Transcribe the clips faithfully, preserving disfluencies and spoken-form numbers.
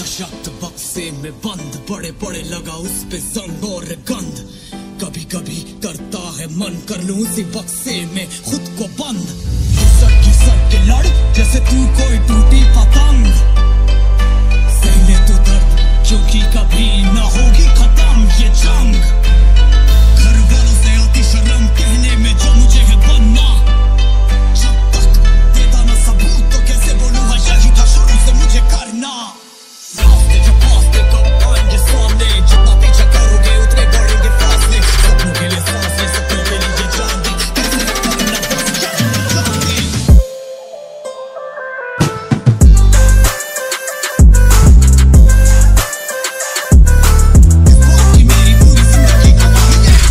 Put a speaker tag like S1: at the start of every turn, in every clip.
S1: सशक्त बक्से में बंद, बड़े बड़े लगा उस पे जंग और गंध। कभी कभी करता है मन कर लूं उसी बक्से में खुद को बंद। घिसट घिसट के लड़ जैसे तू कोई टूटी पतंग। सह ले तू दर्द क्योंकि कभी ना होगी खत्म ये जंग। घर वालों से आती शर्म कहने में जो मुझे है बनना। जब तक देता ना सबूत तो कैसे बोलूंगा यही था शुरू से मुझे करना। रास्ते जो पास्ते कब आएंगे सामने, जितना पीछा करोगे उतने बढ़ेंगे फासले। सपनों के लिए सांसें, सपनों के लिए जान दी, कैसे करना बस यही जान दी। इस बात की मेरी पूरी जिंदगी गवाही है।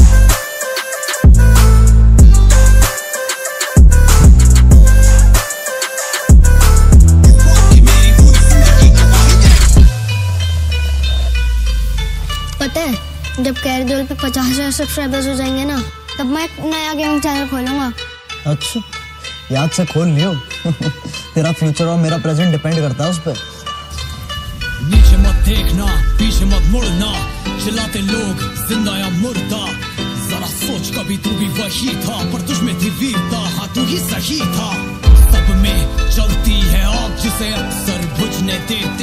S1: इस बात की मेरी पूरी जिंदगी गवाही है।
S2: पता है जब कैरदोल पे पचास हजार सब्सक्राइबर्स हो जाएंगे ना, तब मैं एक नया गेमिंग चैनल खोलूंगा।
S3: अच्छा, याद से खोल लियो। तेरा फ्यूचर और मेरा प्रेजेंट डिपेंड करता है उस पर।
S1: नीचे मत देखना, पीछे मत मुड़ना, चिल्लाते लोग जिंदा या मुर्दा। जरा सोच कभी तू भी वही था, पर तुझ में थी वीरता, हाँ तू ही सही था। सब में चलती है आग जिसे अक्सर बुझने देते